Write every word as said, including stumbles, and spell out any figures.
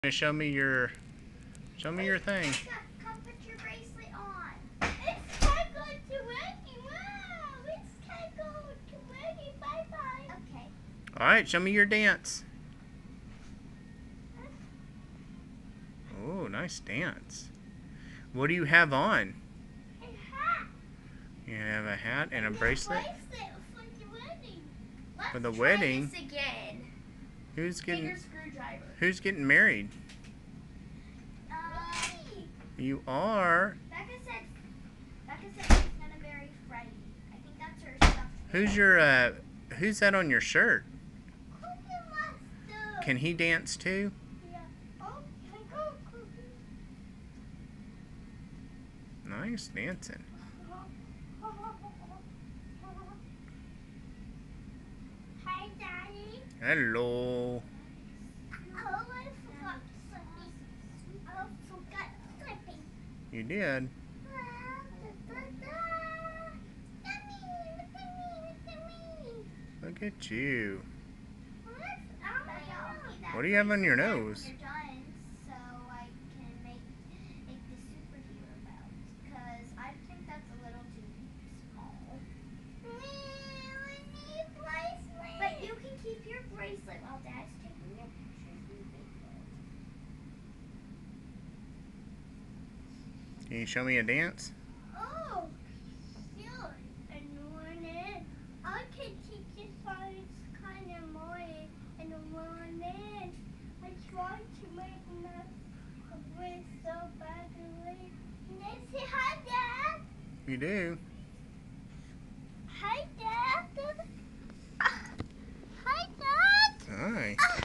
Show me your, show me your thing. Come put your bracelet on. It's time going to Wendy. Wow, it's time going to Wendy. Bye bye. Okay. All right, show me your dance. Oh, nice dance. What do you have on? A hat. You have a hat and a And bracelet bracelet for the wedding. Let's for the try wedding. This again. Who's getting? Bigger screwdriver. Who's getting married? Uh, Me. You are. Becca said. Becca said she's gonna marry Freddie. I think that's her stuff. Who's your? Uh, who's that on your shirt? Cookie Monster. Can he dance too? Yeah. Oh, can I go, Cookie? Nice dancing. Hi, Daddy. Hello. Oh, I forgot slipping. I forgot slipping. You did. Look at you. What do you have on your nose? You're done, so I can make make the superhero belt, because I think that's a little too small. But you can keep your bracelet while Dad's taking your pictures and videos. Can you show me a dance? Oh, sure. Annoying. I can teach you something kind of annoying and annoying. I tried to make enough of it so badly. Can I say hi, Dad? You do. Hi, Dad. Hi, Dad. Hi. Ah.